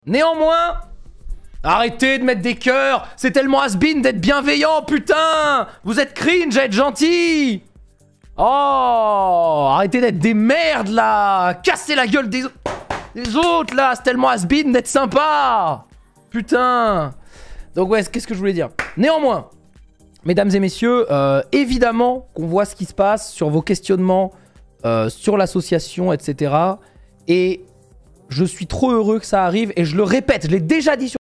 Néanmoins, arrêtez de mettre des cœurs. C'est tellement has-been d'être bienveillant, putain. Vous êtes cringe à être gentil. Oh, arrêtez d'être des merdes, là. Cassez la gueule des autres, là. C'est tellement has-been d'être sympa. Putain. Donc ouais, qu'est-ce que je voulais dire? Néanmoins, mesdames et messieurs, évidemment qu'on voit ce qui se passe sur vos questionnements, sur l'association, etc. Et je suis trop heureux que ça arrive. Et je le répète, je l'ai déjà dit sur